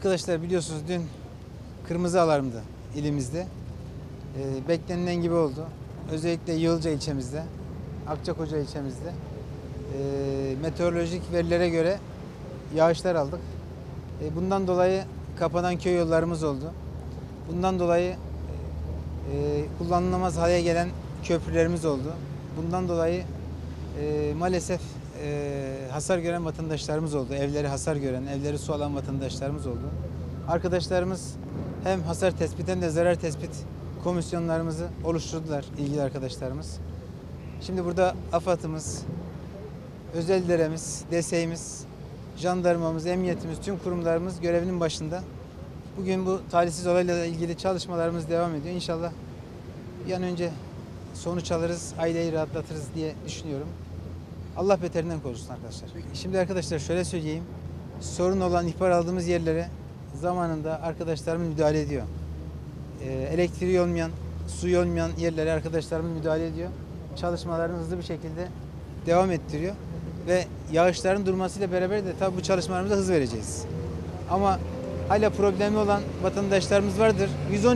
Arkadaşlar biliyorsunuz dün kırmızı alarmdı ilimizde. Beklenilen gibi oldu. Özellikle Yığılca ilçemizde, Akçakoca ilçemizde meteorolojik verilere göre yağışlar aldık. Bundan dolayı kapanan köy yollarımız oldu. Bundan dolayı kullanılamaz hale gelen köprülerimiz oldu. Bundan dolayı maalesef hasar gören vatandaşlarımız oldu. Evleri hasar gören, evleri su alan vatandaşlarımız oldu. Arkadaşlarımız hem hasar tespit hem de zarar tespit komisyonlarımızı oluşturdular ilgili arkadaşlarımız. Şimdi burada AFAD'ımız, özel idaremiz, DSİ'miz, jandarmamız, emniyetimiz, tüm kurumlarımız görevinin başında. Bugün bu talihsiz olayla ilgili çalışmalarımız devam ediyor. İnşallah bir an önce sonuç alırız, aileyi rahatlatırız diye düşünüyorum. Allah beterinden korusun arkadaşlar. Şimdi arkadaşlar şöyle söyleyeyim. Sorun olan ihbar aldığımız yerlere zamanında arkadaşlarımız müdahale ediyor. Elektriği olmayan, suyu olmayan yerlere arkadaşlarımız müdahale ediyor. Çalışmalarını hızlı bir şekilde devam ettiriyor. Ve yağışların durmasıyla beraber de tabii bu çalışmalarımıza hız vereceğiz. Ama hala problemli olan vatandaşlarımız vardır.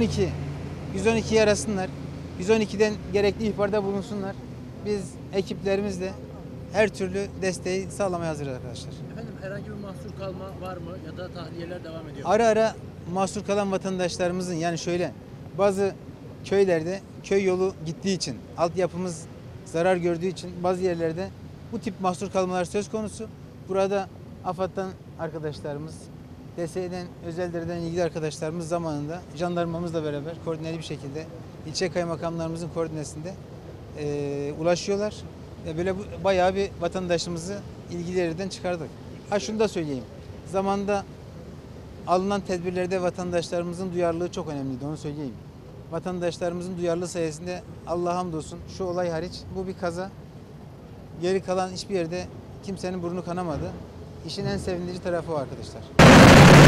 112'yi arasınlar. 112'den gerekli ihbarda bulunsunlar. Biz ekiplerimizle her türlü desteği sağlamaya hazırız arkadaşlar. Efendim herhangi bir mahsur kalma var mı ya da tahliyeler devam ediyor mu? Ara ara mahsur kalan vatandaşlarımızın, yani şöyle, bazı köylerde köy yolu gittiği için, altyapımız zarar gördüğü için bazı yerlerde bu tip mahsur kalmalar söz konusu. Burada AFAD'dan arkadaşlarımız, DSİ'den, özel idareden ilgili arkadaşlarımız zamanında jandarmamızla beraber koordineli bir şekilde ilçe kaymakamlarımızın koordinesinde ulaşıyorlar. Böyle bayağı bir vatandaşımızı ilgili yerden çıkardık. Şunu da söyleyeyim. Zamanında alınan tedbirlerde vatandaşlarımızın duyarlılığı çok önemliydi, onu söyleyeyim. Vatandaşlarımızın duyarlılığı sayesinde Allah'a hamdolsun şu olay hariç bu bir kaza. Geri kalan hiçbir yerde kimsenin burnu kanamadı. İşin en sevindirici tarafı o arkadaşlar.